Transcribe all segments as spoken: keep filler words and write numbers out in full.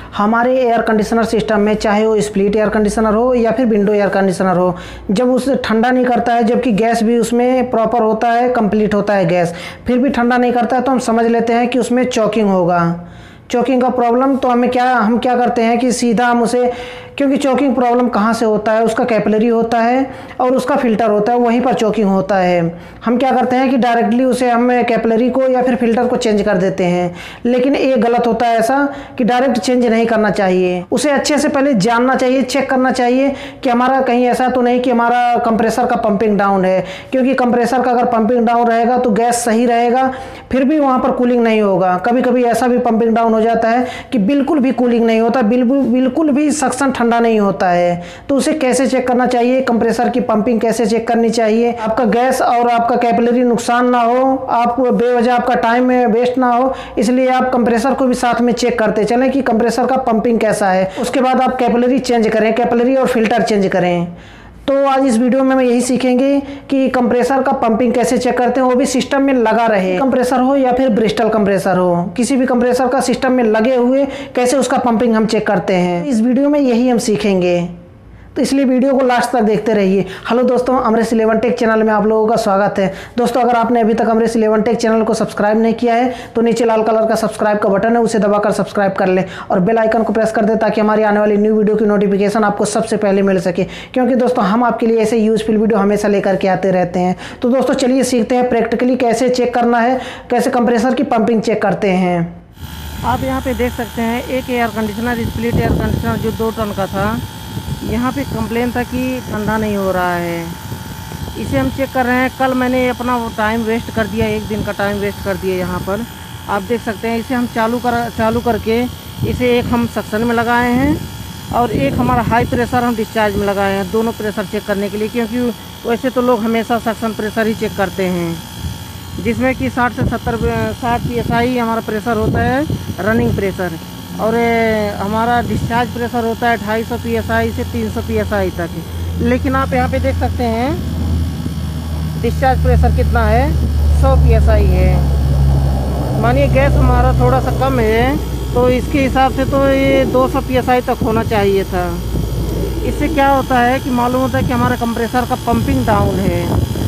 हमारे air conditioner system में, चाहे वो स्प्लिट एयर कंडीशनर हो या फिर विंडो एयर कंडीशनर हो, जब उसे ठंडा नहीं करता है, जबकि गैस भी उसमें प्रॉपर होता है, कंप्लीट होता है गैस, फिर भी ठंडा नहीं करता है, तो हम समझ लेते हैं कि उसमें चॉकिंग होगा। चॉकिंग का प्रॉब्लम, तो हमें क्या हम क्या करते हैं कि सीधा हम उसे, क्योंकि चॉकिंग प्रॉब्लम कहाँ से होता है, उसका कैपिलरी होता है और उसका फिल्टर होता है, वहीं पर चॉकिंग होता है। हम क्या करते हैं कि डायरेक्टली उसे हम कैपिलरी को या फिर फिल्टर को चेंज कर देते हैं, लेकिन ये गलत होता है ऐसा कि डायरेक्ट चेंज नहीं करना चाहिए। उसे अच्छे से पहले जानना चाहिए, चेक करना चाहिए कि हमारा कहीं ऐसा तो नहीं कि हमारा कंप्रेसर का पंपिंग डाउन है, क्योंकि कंप्रेसर का अगर पंपिंग डाउन रहेगा तो गैस सही रहेगा, फिर भी वहाँ पर कूलिंग नहीं होगा। कभी कभी ऐसा भी पंपिंग डाउन हो जाता है कि बिल्कुल भी कूलिंग नहीं होता, बिल्कुल बिल्कुल भी सक्शन ठंडा नहीं होता है। तो उसे कैसे चेक करना चाहिए, कंप्रेसर की पंपिंग कैसे चेक करनी चाहिए, आपका गैस और आपका कैपिलरी नुकसान ना हो, आप बेवजह आपका टाइम वेस्ट ना हो, इसलिए आप कंप्रेसर को भी साथ में चेक करते चलें कि कंप्रेसर का पंपिंग कैसा है। उसके बाद आप कैपिलरी चेंज करें, कैपिलरी और फिल्टर चेंज करें। तो आज इस वीडियो में मैं यही सीखेंगे कि कंप्रेसर का पंपिंग कैसे चेक करते हैं, वो भी सिस्टम में लगा रहे, कंप्रेसर हो या फिर ब्रिस्टल कंप्रेसर हो, किसी भी कंप्रेसर का सिस्टम में लगे हुए कैसे उसका पंपिंग हम चेक करते हैं, इस वीडियो में यही हम सीखेंगे। तो इसलिए वीडियो को लास्ट तक देखते रहिए। हेलो दोस्तों, अमरेश इलेवन टेक चैनल में आप लोगों का स्वागत है। दोस्तों, अगर आपने अभी तक अमरेश इलेवन टेक चैनल को सब्सक्राइब नहीं किया है तो नीचे लाल कलर का सब्सक्राइब का बटन है, उसे दबाकर सब्सक्राइब कर लें और बेल आइकन को प्रेस कर दें ताकि हमारी आने वाली न्यू वीडियो की नोटिफिकेशन आपको सबसे पहले मिल सके, क्योंकि दोस्तों हम आपके लिए ऐसे यूजफुल वीडियो हमेशा लेकर के आते रहते हैं। तो दोस्तों चलिए सीखते हैं प्रैक्टिकली कैसे चेक करना है, कैसे कंप्रेसर की पंपिंग चेक करते हैं। आप यहाँ पे देख सकते हैं एक air conditioner, split air conditioner जो दो टन का था, यहाँ पे कंप्लेन था कि ठंडा नहीं हो रहा है। इसे हम चेक कर रहे हैं। कल मैंने अपना वो टाइम वेस्ट कर दिया, एक दिन का टाइम वेस्ट कर दिया। यहाँ पर आप देख सकते हैं। इसे हम चालू कर चालू करके इसे एक हम सक्शन में लगाए हैं और एक हमारा हाई प्रेशर हम डिस्चार्ज में लगाए हैं, दोनों प्रेशर चेक करने के लिए, क्योंकि वैसे तो लोग हमेशा सक्शन प्रेशर ही चेक करते हैं, जिसमें कि साठ से सत्तर साठ पी एस आई हमारा प्रेशर होता है रनिंग प्रेशर, और हमारा डिस्चार्ज प्रेशर होता है ढाई सौ पी एस आई से तीन सौ पी एस आई तक। लेकिन आप यहाँ पे देख सकते हैं डिस्चार्ज प्रेशर कितना है, सौ पी एस आई है। मानिए गैस हमारा थोड़ा सा कम है तो इसके हिसाब से तो ये दो सौ पी एस आई तक होना चाहिए था। इससे क्या होता है कि मालूम होता है कि हमारा कंप्रेसर का पंपिंग डाउन है,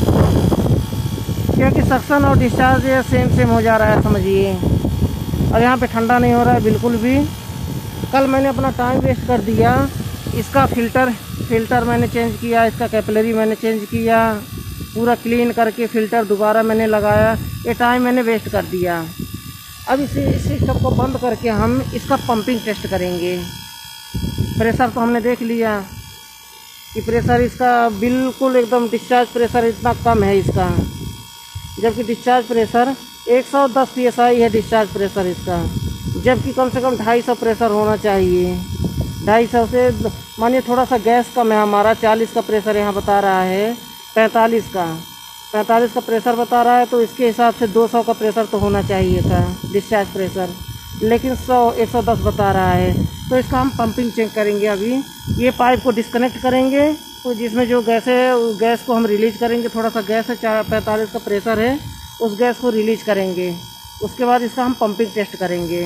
क्योंकि सक्शन और डिस्चार्ज ये सेम सेम हो जा रहा है, समझिए। और यहाँ पे ठंडा नहीं हो रहा है बिल्कुल भी। कल मैंने अपना टाइम वेस्ट कर दिया। इसका फ़िल्टर फ़िल्टर मैंने चेंज किया, इसका कैपिलरी मैंने चेंज किया, पूरा क्लीन करके फ़िल्टर दोबारा मैंने लगाया। ये टाइम मैंने वेस्ट कर दिया। अब इसे इस सिस्टम को बंद करके हम इसका पंपिंग टेस्ट करेंगे। प्रेशर तो हमने देख लिया कि प्रेशर इसका बिल्कुल एकदम डिस्चार्ज प्रेशर इतना कम है इसका, जबकि डिस्चार्ज प्रेशर एक सौ दस पी एस आई है डिस्चार्ज प्रेशर इसका, जबकि कम से कम ढाई सौ प्रेशर होना चाहिए। ढाई सौ से मानिए थोड़ा सा गैस कम है हमारा, चालीस का प्रेशर यहाँ बता रहा है, पैंतालीस का पैंतालीस का प्रेशर बता रहा है, तो इसके हिसाब से दो सौ का प्रेशर तो होना चाहिए था डिस्चार्ज प्रेशर, लेकिन सौ एक सौ दस बता रहा है। तो इसका हम पंपिंग चेक करेंगे। अभी ये पाइप को डिस्कनेक्ट करेंगे, तो जिसमें जो गैस है उस गैस को हम रिलीज करेंगे। थोड़ा सा गैस है, चार पैंतालीस का प्रेशर है, उस गैस को रिलीज करेंगे। उसके बाद इसका हम पंपिंग टेस्ट करेंगे।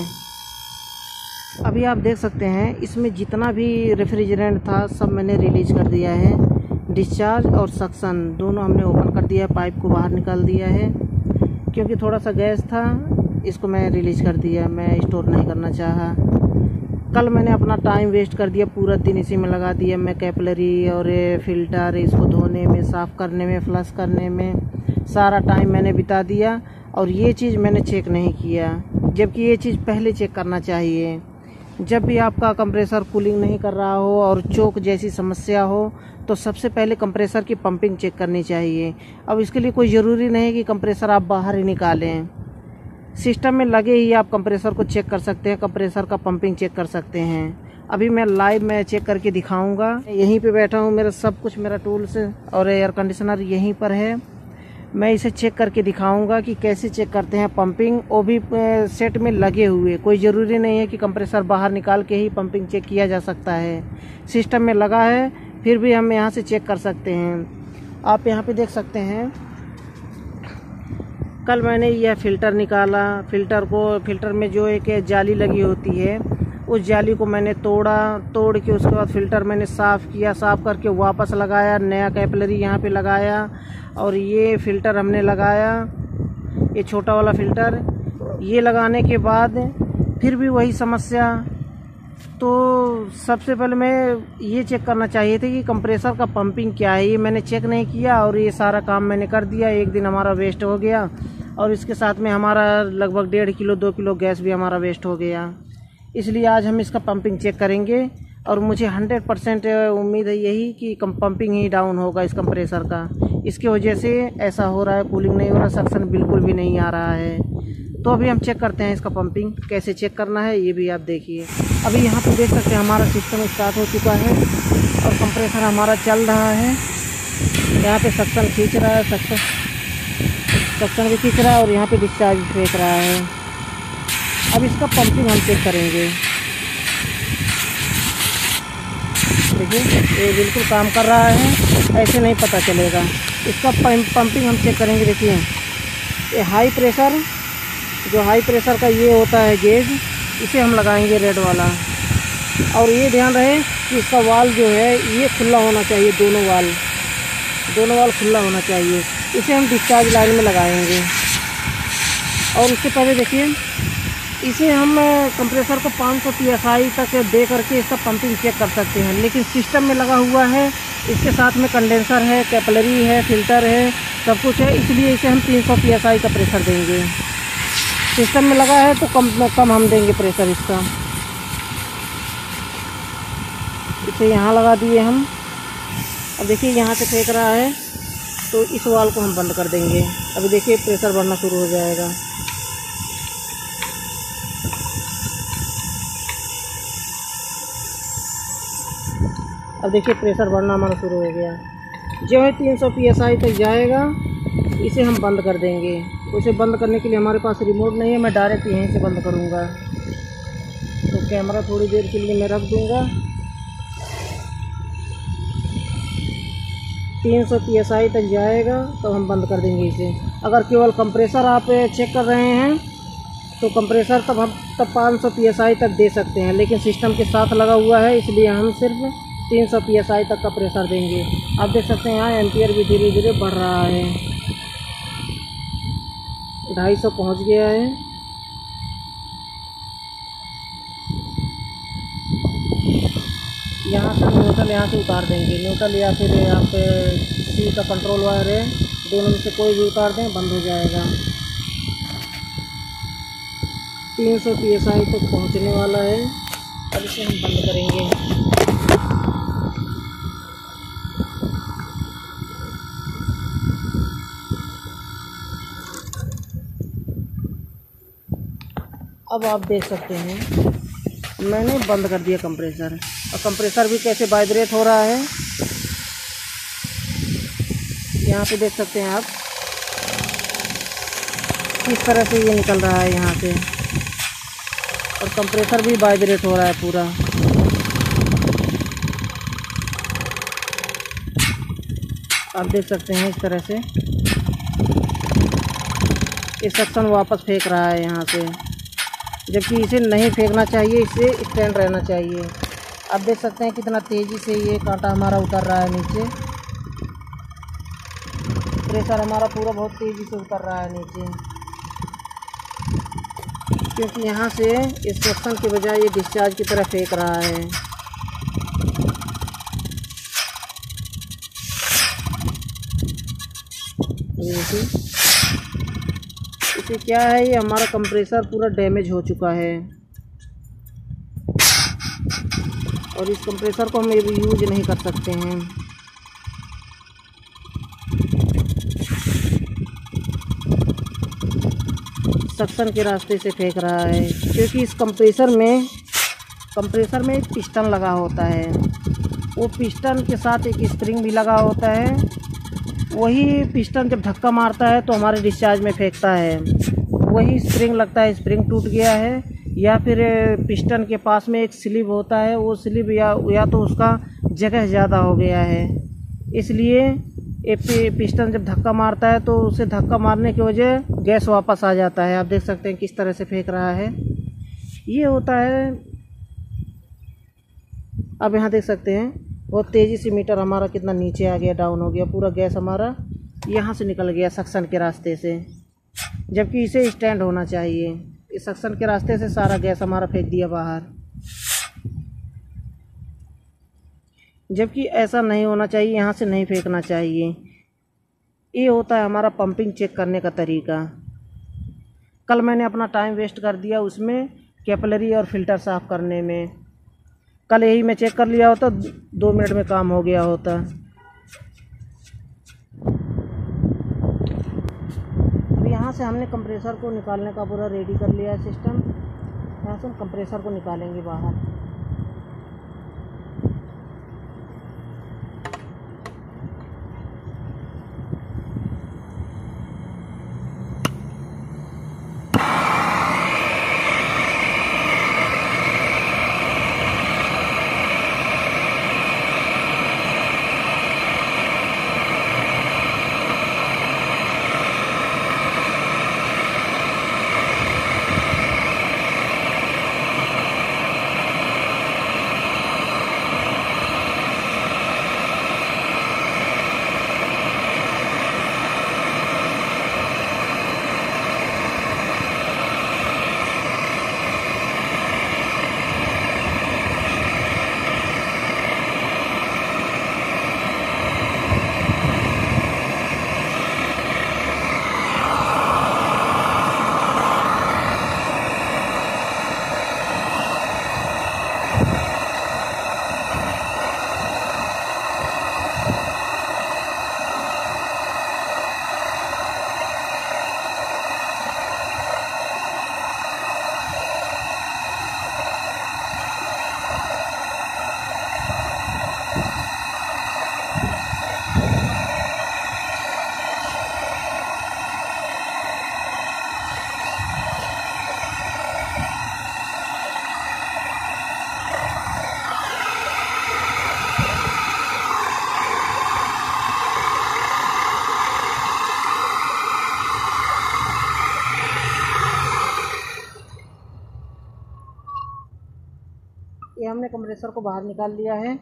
अभी आप देख सकते हैं इसमें जितना भी रेफ्रिजरेंट था सब मैंने रिलीज कर दिया है। डिस्चार्ज और सक्शन दोनों हमने ओपन कर दिया है, पाइप को बाहर निकाल दिया है, क्योंकि थोड़ा सा गैस था, इसको मैं रिलीज कर दिया, मैं स्टोर नहीं करना चाहा। कल मैंने अपना टाइम वेस्ट कर दिया, पूरा दिन इसी में लगा दिया मैं, कैपिलरी और फिल्टर इसको धोने में, साफ़ करने में, फ्लश करने में सारा टाइम मैंने बिता दिया, और ये चीज़ मैंने चेक नहीं किया, जबकि ये चीज़ पहले चेक करना चाहिए। जब भी आपका कंप्रेसर कूलिंग नहीं कर रहा हो और चोक जैसी समस्या हो तो सबसे पहले कंप्रेसर की पंपिंग चेक करनी चाहिए। अब इसके लिए कोई ज़रूरी नहीं कि कंप्रेसर आप बाहर ही निकालें, सिस्टम में लगे ही आप कंप्रेसर को चेक कर सकते हैं, कंप्रेसर का पंपिंग चेक कर सकते हैं। अभी मैं लाइव में चेक करके दिखाऊंगा। यहीं पे बैठा हूँ, मेरा सब कुछ, मेरा टूल्स और एयर कंडीशनर यहीं पर है। मैं इसे चेक करके दिखाऊंगा कि कैसे चेक करते हैं पंपिंग, वो भी सेट में लगे हुए। कोई ज़रूरी नहीं है कि कंप्रेसर बाहर निकाल के ही पंपिंग चेक किया जा सकता है, सिस्टम में लगा है फिर भी हम यहाँ से चेक कर सकते हैं। आप यहाँ पे देख सकते हैं कल मैंने यह फ़िल्टर निकाला। फ़िल्टर को फ़िल्टर में जो एक जाली लगी होती है उस जाली को मैंने तोड़ा, तोड़ के उसके बाद फ़िल्टर मैंने साफ़ किया, साफ़ करके वापस लगाया, नया कैपिलरी यहाँ पे लगाया और ये फ़िल्टर हमने लगाया, ये छोटा वाला फ़िल्टर। ये लगाने के बाद फिर भी वही समस्या। तो सबसे पहले मैं ये चेक करना चाहिए था कि कंप्रेसर का पंपिंग क्या है। ये मैंने चेक नहीं किया और ये सारा काम मैंने कर दिया। एक दिन हमारा वेस्ट हो गया और इसके साथ में हमारा लगभग डेढ़ किलो दो किलो गैस भी हमारा वेस्ट हो गया। इसलिए आज हम इसका पंपिंग चेक करेंगे और मुझे हंड्रेड परसेंट उम्मीद है यही कि पंपिंग ही डाउन होगा इस कंप्रेसर का। इसकी वजह से ऐसा हो रहा है, कूलिंग नहीं हो रहा, सक्शन बिल्कुल भी नहीं आ रहा है। तो अभी हम चेक करते हैं इसका पंपिंग कैसे चेक करना है, ये भी आप देखिए। अभी यहाँ पे देख सकते हैं हमारा सिस्टम स्टार्ट हो चुका है और कंप्रेसर हमारा चल रहा है। यहाँ पे सक्शन खींच रहा है, सक्शन सक्शन भी खींच रहा है और यहाँ पे डिस्चार्ज भी फेंक रहा है। अब इसका पंपिंग हम चेक करेंगे। देखिए ये बिल्कुल काम कर रहा है, ऐसे नहीं पता चलेगा। इसका पंपिंग हम चेक करेंगे। देखिए ये हाई प्रेशर, जो हाई प्रेशर का ये होता है गेज, इसे हम लगाएंगे रेड वाला। और ये ध्यान रहे कि इसका वाल जो है ये खुला होना चाहिए, दोनों वाल दोनों वाल खुला होना चाहिए। इसे हम डिस्चार्ज लाइन में लगाएंगे। और उससे पहले देखिए इसे हम कंप्रेसर को पाँच सौ पी एस आई तक दे करके इसका पंपिंग चेक कर सकते हैं, लेकिन सिस्टम में लगा हुआ है, इसके साथ में कंडेंसर है, कैपिलरी है, फ़िल्टर है, सब कुछ है, इसलिए इसे हम तीन सौ पी एस आई का प्रेशर देंगे। सिस्टम में लगा है तो कम कम हम देंगे प्रेशर इसका। इसे यहाँ लगा दिए हम। अब देखिए यहाँ से फेंक रहा है तो इस वाल को हम बंद कर देंगे। अभी देखिए प्रेशर बढ़ना शुरू हो जाएगा। अब देखिए प्रेशर बढ़ना हमारा शुरू हो गया। जो है तीन सौ पी एस आई तक जाएगा, इसे हम बंद कर देंगे। उसे बंद करने के लिए हमारे पास रिमोट नहीं है, मैं डायरेक्ट यहीं से बंद करूँगा। तो कैमरा थोड़ी देर के लिए मैं रख दूँगा। तीन सौ पी एस आई तक जाएगा तो हम बंद कर देंगे इसे। अगर केवल कंप्रेसर आप चेक कर रहे हैं तो कंप्रेसर तब हम तब पाँच सौ पी एस आई तक दे सकते हैं, लेकिन सिस्टम के साथ लगा हुआ है इसलिए हम सिर्फ तीन सौ पी एस आई तक का प्रेशर देंगे। आप देख सकते हैं यहाँ एम्पियर भी धीरे धीरे बढ़ रहा है, ढाई सौ पहुँच गया है। यहाँ से न्यूट्रल यहाँ से उतार देंगे। न्यूट्रल या फिर यहाँ पे सी का कंट्रोल वायर है, दोनों में से कोई भी उतार दें, बंद हो जाएगा। तीन सौ पी एस आई तक पहुँचने वाला है। अब इसे हम बंद करेंगे। अब आप देख सकते हैं मैंने बंद कर दिया कंप्रेसर, और कंप्रेसर भी कैसे वाइब्रेट हो रहा है यहाँ पे देख सकते हैं आप, किस तरह से ये निकल रहा है यहाँ से, और कंप्रेसर भी वाइब्रेट हो रहा है पूरा। आप देख सकते हैं इस तरह से ये सक्शन वापस फेंक रहा है यहाँ से, जबकि इसे नहीं फेंकना चाहिए, इसे स्टैंड रहना चाहिए। आप देख सकते हैं कितना तेज़ी से ये कांटा हमारा उतर रहा है नीचे। प्रेशर हमारा पूरा बहुत तेज़ी से उतर रहा है नीचे, क्योंकि यहाँ से इस सक्शन के बजाय ये डिस्चार्ज की तरह फेंक रहा है। देखिए इसे क्या है, ये हमारा कंप्रेसर पूरा डैमेज हो चुका है और इस कंप्रेसर को हम यूज नहीं कर सकते हैं। सक्शन के रास्ते से फेंक रहा है, क्योंकि इस कंप्रेसर में कंप्रेसर में एक पिस्टन लगा होता है, वो पिस्टन के साथ एक स्प्रिंग भी लगा होता है। वही पिस्टन जब धक्का मारता है तो हमारे डिस्चार्ज में फेंकता है, वही स्प्रिंग लगता है, स्प्रिंग टूट गया है, या फिर पिस्टन के पास में एक स्लिप होता है, वो स्लिप या या तो उसका जगह ज़्यादा हो गया है, इसलिए ये पिस्टन जब धक्का मारता है तो उसे धक्का मारने की वजह गैस वापस आ जाता है। आप देख सकते हैं किस तरह से फेंक रहा है। ये होता है अब यहाँ देख सकते हैं बहुत तेज़ी से मीटर हमारा कितना नीचे आ गया, डाउन हो गया, पूरा गैस हमारा यहाँ से निकल गया सक्शन के रास्ते से, जबकि इसे स्टैंड होना चाहिए। इस सक्शन के रास्ते से सारा गैस हमारा फेंक दिया बाहर, जबकि ऐसा नहीं होना चाहिए, यहाँ से नहीं फेंकना चाहिए। ये होता है हमारा पंपिंग चेक करने का तरीका। कल मैंने अपना टाइम वेस्ट कर दिया उसमें कैपिलरी और फिल्टर साफ़ करने में। कल यही मैं चेक कर लिया होता, दो मिनट में काम हो गया होता। अब यहाँ से हमने कंप्रेसर को निकालने का पूरा रेडी कर लिया है सिस्टम। यहाँ से हम कंप्रेसर को निकालेंगे बाहर। ये हमने कंप्रेसर को बाहर निकाल लिया है।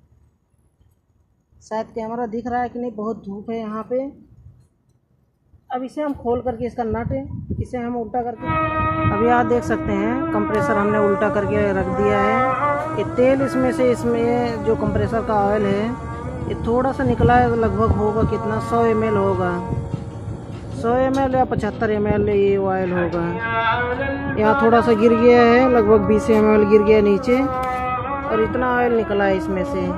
शायद कैमरा दिख रहा है कि नहीं, बहुत धूप है यहाँ पे। अब इसे हम खोल करके इसका नट इसे हम उल्टा करके, अभी आप देख सकते हैं कंप्रेसर हमने उल्टा करके रख दिया है। ये तेल इसमें से, इसमें जो कंप्रेसर का ऑयल है ये थोड़ा सा निकला है, लगभग होगा कितना, सौ एम एल होगा, सौ एम एल या पचहत्तर एम एल ये ऑयल होगा। यहाँ थोड़ा सा गिर गया है, लगभग बीस एम एल गिर गया नीचे, और इतना ऑयल निकला है इसमें से।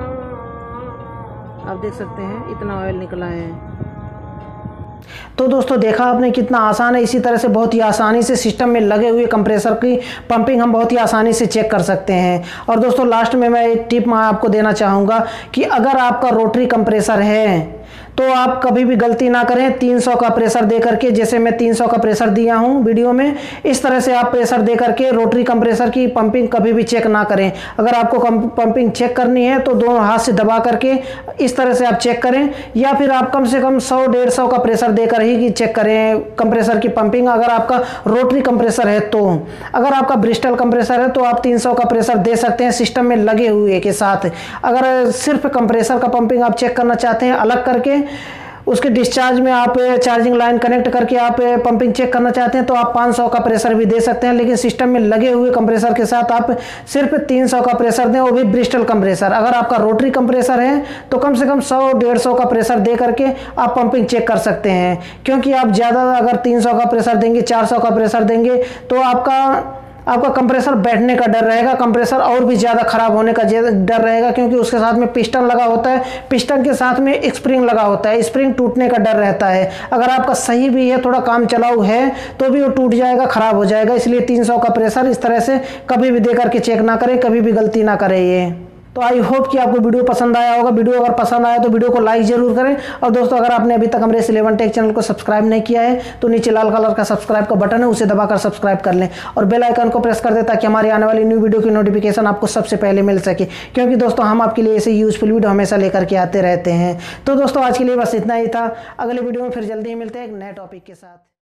आप देख सकते हैं इतना ऑयल निकला है। तो दोस्तों देखा आपने कितना आसान है। इसी तरह से बहुत ही आसानी से सिस्टम में लगे हुए कंप्रेसर की पंपिंग हम बहुत ही आसानी से चेक कर सकते हैं। और दोस्तों लास्ट में मैं एक टिप मैं आपको देना चाहूँगा कि अगर आपका रोटरी कंप्रेसर है तो आप कभी भी गलती ना करें तीन सौ का प्रेशर दे करके, जैसे मैं तीन सौ का प्रेशर दिया हूं वीडियो में, इस तरह से आप प्रेशर दे करके रोटरी कंप्रेसर की पंपिंग कभी भी चेक ना करें। अगर आपको पंपिंग चेक करनी है तो दोनों हाथ से दबा करके इस तरह से आप चेक करें, या फिर आप कम से कम सौ डेढ़ सौ का प्रेशर दे कर ही चेक करें कंप्रेसर की पंपिंग, अगर आपका रोटरी कंप्रेसर है तो। अगर आपका ब्रिस्टल कंप्रेसर है तो आप तीन सौ का प्रेशर दे सकते हैं सिस्टम में लगे हुए के साथ। अगर सिर्फ कंप्रेसर का पंपिंग आप चेक करना चाहते हैं अलग करके, उसके डिस्चार्ज में आप चार्जिंग लाइन कनेक्ट करके आप पंपिंग चेक करना चाहते हैं तो आप पाँच सौ का प्रेशर भी दे सकते हैं, लेकिन सिस्टम में लगे हुए कंप्रेसर के साथ आप सिर्फ तीन सौ का प्रेशर दें, वो भी ब्रिस्टल कंप्रेसर। अगर आपका रोटरी कंप्रेसर है तो कम से कम सौ डेढ़ सौ का प्रेशर दे करके आप पंपिंग चेक कर सकते हैं, क्योंकि आप ज़्यादा अगर तीन सौ का प्रेशर देंगे, चार सौ का प्रेशर देंगे तो आपका आपका कंप्रेसर बैठने का डर रहेगा, कंप्रेसर और भी ज़्यादा ख़राब होने का डर रहेगा, क्योंकि उसके साथ में पिस्टन लगा होता है, पिस्टन के साथ में एक स्प्रिंग लगा होता है, स्प्रिंग टूटने का डर रहता है। अगर आपका सही भी है, थोड़ा काम चलाऊ है, तो भी वो टूट जाएगा, ख़राब हो जाएगा। इसलिए तीन सौ का प्रेशर इस तरह से कभी भी दे करके चेक ना करें, कभी भी गलती ना करें ये। तो आई होप कि आपको वीडियो पसंद आया होगा। वीडियो अगर पसंद आया तो वीडियो को लाइक जरूर करें। और दोस्तों अगर आपने अभी तक अमरेश इलेवन टेक चैनल को सब्सक्राइब नहीं किया है तो नीचे लाल कलर का सब्सक्राइब का बटन है, उसे दबाकर सब्सक्राइब कर लें और बेल आइकन को प्रेस कर दें ताकि हमारी आने वाली न्यू वीडियो की नोटिफिकेशन आपको सबसे पहले मिल सके, क्योंकि दोस्तों हम आपके लिए ऐसे यूजफुल वीडियो हमेशा लेकर के आते रहते हैं। तो दोस्तों आज के लिए बस इतना ही था। अगले वीडियो में फिर जल्दी ही मिलते हैं एक नए टॉपिक के साथ।